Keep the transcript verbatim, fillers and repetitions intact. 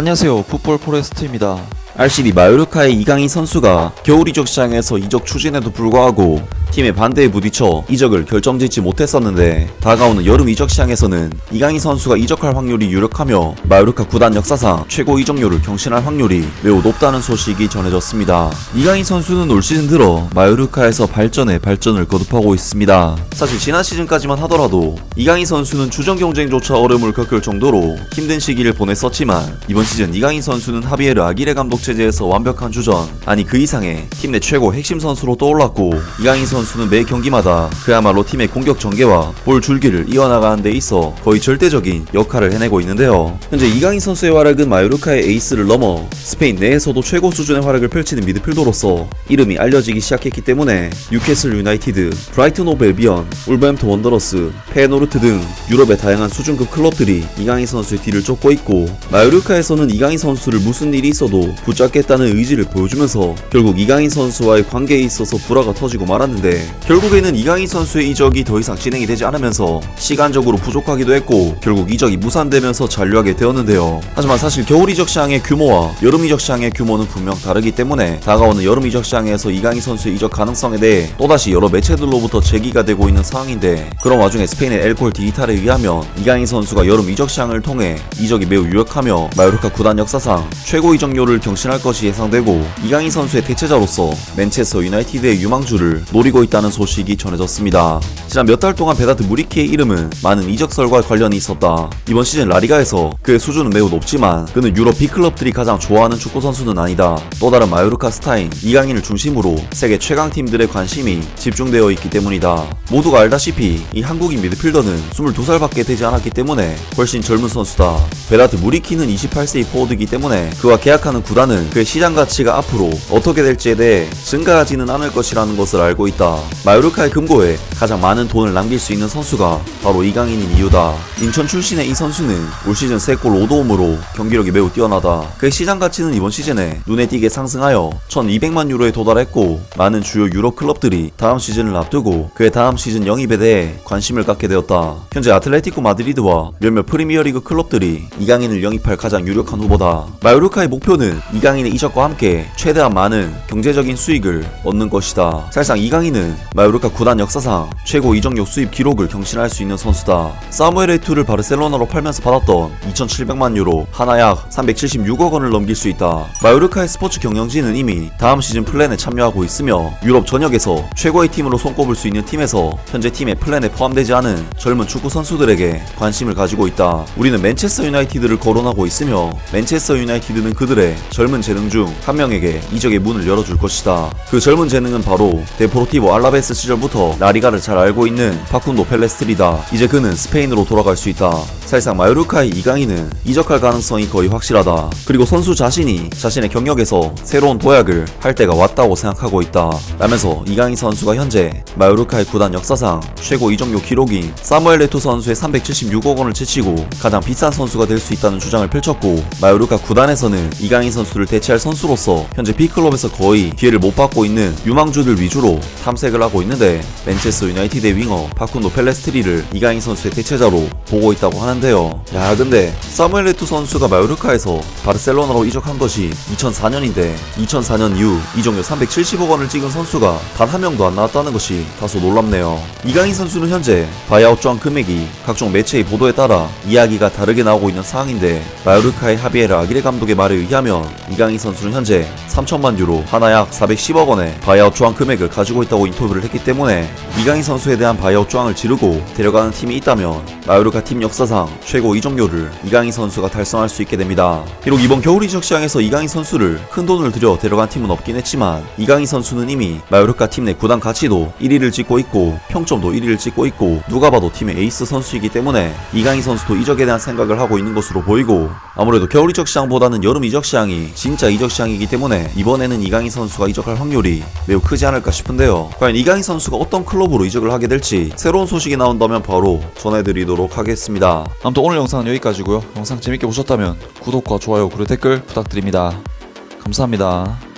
안녕하세요, 풋볼 포레스트입니다. 알씨비 마요르카의 이강인 선수가 겨울 이적 시장에서 이적 추진에도 불구하고 팀의 반대에 부딪혀 이적을 결정짓지 못했었는데, 다가오는 여름 이적 시장에서는 이강인 선수가 이적할 확률이 유력하며 마요르카 구단 역사상 최고 이적료를 경신할 확률이 매우 높다는 소식이 전해졌습니다. 이강인 선수는 올 시즌 들어 마요르카에서 발전에 발전을 거듭하고 있습니다. 사실 지난 시즌까지만 하더라도 이강인 선수는 주전 경쟁조차 어려움을 겪을 정도로 힘든 시기를 보냈었지만, 이번 시즌 이강인 선수는 하비에르 아기레 감독 체제에서 완벽한 주전, 아니 그 이상의 팀 내 최고 핵심 선수로 떠올랐고, 이강인 선수는 매 경기마다 그야말로 팀의 공격 전개와 볼 줄기를 이어나가는 데 있어 거의 절대적인 역할을 해내고 있는데요. 현재 이강인 선수의 활약은 마요르카의 에이스를 넘어 스페인 내에서도 최고 수준의 활약을 펼치는 미드필더로서 이름이 알려지기 시작했기 때문에 뉴캐슬 유나이티드, 브라이튼 오브 앨비언, 울버햄튼 원더러스, 페노르트 등 유럽의 다양한 수준급 클럽들이 이강인 선수의 뒤를 쫓고 있고, 마요르카에서는 이강인 선수를 무슨 일이 있어도 붙잡겠다는 의지를 보여주면서 결국 이강인 선수와의 관계에 있어서 불화가 터지고 말았는데, 결국에는 이강인 선수의 이적이 더 이상 진행이 되지 않으면서 시간적으로 부족하기도 했고 결국 이적이 무산되면서 잔류하게 되었는데요. 하지만 사실 겨울 이적 시장의 규모와 여름 이적 시장의 규모는 분명 다르기 때문에 다가오는 여름 이적 시장에서 이강인 선수의 이적 가능성에 대해 또다시 여러 매체들로부터 제기가 되고 있는 상황인데, 그런 와중에 스페인의 엘콜 디지털에 의하면 이강인 선수가 여름 이적 시장을 통해 이적이 매우 유력하며 마요르카 구단 역사상 최고 이적료를 경신할 것이 예상되고, 이강인 선수의 대체자로서 맨체스터 유나이티드의 유망주를 노리고 있다는 소식이 전해졌습니다. 지난 몇 달 동안 베다트 무리키의 이름은 많은 이적설과 관련이 있었다. 이번 시즌 라리가에서 그의 수준은 매우 높지만 그는 유럽 빅클럽들이 가장 좋아하는 축구 선수는 아니다. 또 다른 마요르카 스타인 이강인을 중심으로 세계 최강팀들의 관심이 집중되어 있기 때문이다. 모두가 알다시피 이 한국인 미드필더는 스물두 살밖에 되지 않았기 때문에 훨씬 젊은 선수다. 베다트 무리키는 이십팔 세의 포워드이기 때문에 그와 계약하는 구단은 그의 시장 가치가 앞으로 어떻게 될지에 대해 증가하지는 않을 것이라는 것을 알고 있다. 마요르카의 금고에 가장 많은 돈을 남길 수 있는 선수가 바로 이강인인 이유다. 인천 출신의 이 선수는 올 시즌 세 골 오 도움으로 경기력이 매우 뛰어나다. 그의 시장 가치는 이번 시즌에 눈에 띄게 상승하여 천이백만 유로에 도달했고, 많은 주요 유럽 클럽들이 다음 시즌을 앞두고 그의 다음 시즌 영입에 대해 관심을 갖게 되었다. 현재 아틀레티코 마드리드와 몇몇 프리미어리그 클럽들이 이강인을 영입할 가장 유력한 후보다. 마요르카의 목표는 이강인의 이적과 함께 최대한 많은 경제적인 수익을 얻는 것이다. 사실상 이강인은 마요르카 구단 역사상 최고 이적료 수입 기록을 경신할 수 있는 선수다. 사무엘 에투를 바르셀로나로 팔면서 받았던 이천칠백만 유로, 하나 약 삼백칠십육억 원을 넘길 수 있다. 마요르카의 스포츠 경영진은 이미 다음 시즌 플랜에 참여하고 있으며, 유럽 전역에서 최고의 팀으로 손꼽을 수 있는 팀에서 현재 팀의 플랜에 포함되지 않은 젊은 축구 선수들에게 관심을 가지고 있다. 우리는 맨체스터 유나이티드를 거론하고 있으며, 맨체스터 유나이티드는 그들의 젊은 재능 중 한 명에게 이적의 문을 열어줄 것이다. 그 젊은 재능은 바로 데포르티보 알라베스 시절부터 라리가를 잘 알고 있는 파쿤도 펠레스트리다. 이제 그는 스페인으로 돌아갈 수 있다. 사실상 마요르카의 이강인은 이적할 가능성이 거의 확실하다. 그리고 선수 자신이 자신의 경력에서 새로운 도약을 할 때가 왔다고 생각하고 있다 라면서 이강인 선수가 현재 마요르카의 구단 역사상 최고 이적료 기록인 사무엘 에투 선수의 삼백칠십육억 원을 제치고 가장 비싼 선수가 될 수 있다는 주장을 펼쳤고, 마요르카 구단에서는 이강인 선수를 대체할 선수로서 현재 B클럽에서 거의 기회를 못 받고 있는 유망주들 위주로 탐색을 하고 있는데, 맨체스터 유나이티드의 윙어 파쿤도 펠레스트리를 이강인 선수의 대체자로 보고 있다고 하는데요. 야, 근데 사무엘 에투 선수가 마요르카에서 바르셀로나로 이적한 것이 이천사 년인데 이천사 년 이후 이적료 삼백칠십억 원을 찍은 선수가 단 한 명도 안 나왔다는 것이 다소 놀랍네요. 이강인 선수는 현재 바이아웃 조항 금액이 각종 매체의 보도에 따라 이야기가 다르게 나오고 있는 상황인데, 마요르카의 하비에르 아기레 감독의 말에 의하면 이강인 선수는 현재 삼천만 유로, 하나 약 사백십억 원의 바이아웃 조항 금액을 가지고 있다고 인터뷰를 했기 때문에, 이강인 선수에 대한 바이아웃 조항을 지르고 데려가는 팀이 있다면 마요르카 팀 역사상 최고 이적료를 이강인 선수가 달성할 수 있게 됩니다. 비록 이번 겨울 이적 시장에서 이강인 선수를 큰 돈을 들여 데려간 팀은 없긴 했지만, 이강인 선수는 이미 마요르카 팀 내 구단 가치도 일 위를 찍고 있고 평점도 일 위를 찍고 있고 누가 봐도 팀의 에이스 선수이기 때문에 이강인 선수도 이적에 대한 생각을 하고 있는 것으로 보이고, 아무래도 겨울 이적 시장보다는 여름 이적 시장이 진짜 이적 시장이기 때문에 이번에는 이강인 선수가 이적할 확률이 매우 크지 않을까 싶은데요. 과연 이강인 선수가 어떤 클럽으로 이적을 하게 될지 새로운 소식이 나온다면 바로 전해드리도록 하겠습니다. 아무튼 오늘 영상은 여기까지고요. 영상 재밌게 보셨다면 구독과 좋아요 그리고 댓글 부탁드립니다. 감사합니다.